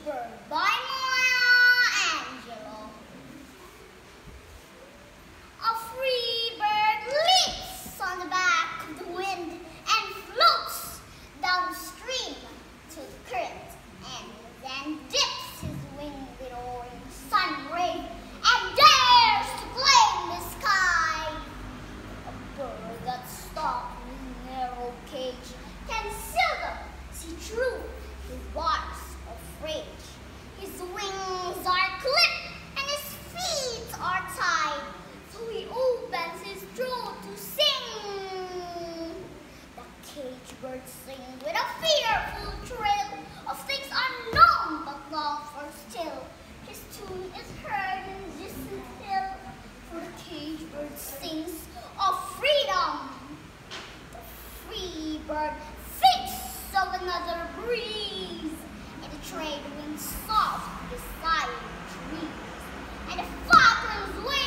Bird by Maya Angelou. A free bird leaps on the back of the wind and floats downstream to the current, and then dips his wing with orange sun rays and dares to claim the sky. A bird that's stuck in a narrow cage can seldom see through his bars of rage. His wings are clipped and his feet are tied, so he opens his throat to sing. The cage bird sings with a fearful thrill of things unknown but long for still. His tune is heard in distant hill, for the cage bird sings of freedom. The free bird thinks of another breeze, and the trade winds soft beside the trees, and the falcon's wings